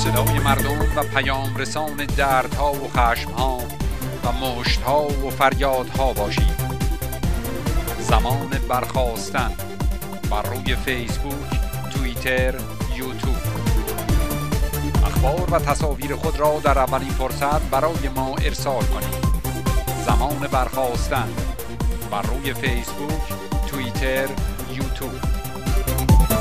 صدای مردم و پیام رسان دردها و خشمها و مشتها و فریادها باشید. زمان برخاستن بر روی فیسبوک، توییتر، یوتیوب. اخبار و تصاویر خود را در اولین فرصت برای ما ارسال کنید. زمان برخاستن بر روی فیسبوک، توییتر، یوتیوب.